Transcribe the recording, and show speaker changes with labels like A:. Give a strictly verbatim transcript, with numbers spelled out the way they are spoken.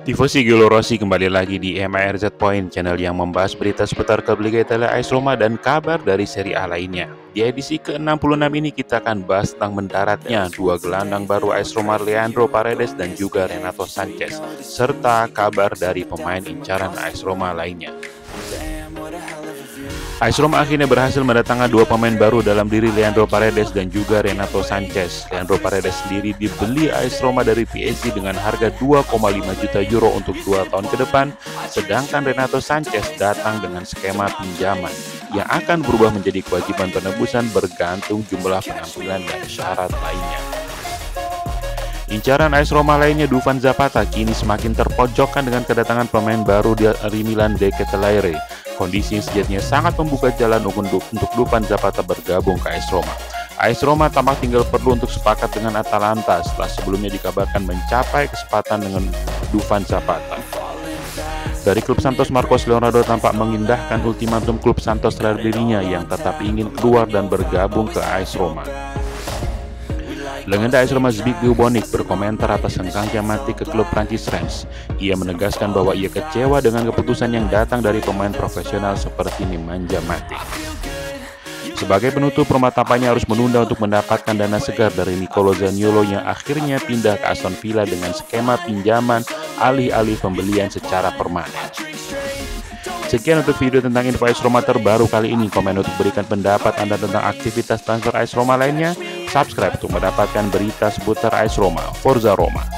A: Tifosi Giulio Rossi kembali lagi di M I R Z Point, channel yang membahas berita seputar klub Liga Italia A S Roma dan kabar dari Serie A lainnya. Di edisi ke enam puluh enam ini kita akan bahas tentang mendaratnya dua gelandang baru A S Roma, Leandro Paredes dan juga Renato Sanches, serta kabar dari pemain incaran A S Roma lainnya. A S Roma akhirnya berhasil mendatangkan dua pemain baru dalam diri Leandro Paredes dan juga Renato Sanches. Leandro Paredes sendiri dibeli A S Roma dari P S G dengan harga dua koma lima juta euro untuk dua tahun ke depan, sedangkan Renato Sanches datang dengan skema pinjaman yang akan berubah menjadi kewajiban penebusan bergantung jumlah penampilan dan syarat lainnya. Incaran A S Roma lainnya, Dufan Zapata, kini semakin terpojokkan dengan kedatangan pemain baru dari Milan De Ketelaere. Kondisi yang sejatinya sangat membuka jalan untuk Dufan Zapata bergabung ke A S Roma. A S Roma tampak tinggal perlu untuk sepakat dengan Atalanta setelah sebelumnya dikabarkan mencapai kesepakatan dengan Dufan Zapata. Dari klub Santos, Marcos Leonardo tampak mengindahkan ultimatum klub Santos terhadap dirinya yang tetap ingin keluar dan bergabung ke A S Roma. Legenda A S Roma Zbigniew Bonik berkomentar atas hengkangnya mati ke klub Prancis Reims. Ia menegaskan bahwa ia kecewa dengan keputusan yang datang dari pemain profesional seperti Nemanja Matic. Sebagai penutup, Roma-tampaknya harus menunda untuk mendapatkan dana segar dari Nicolo Zaniolo yang akhirnya pindah ke Aston Villa dengan skema pinjaman alih-alih pembelian secara permanen. Sekian untuk video tentang info A S Roma terbaru kali ini. Komen untuk berikan pendapat Anda tentang aktivitas transfer A S Roma lainnya. Subscribe untuk mendapatkan berita seputar A S Roma. Forza Roma.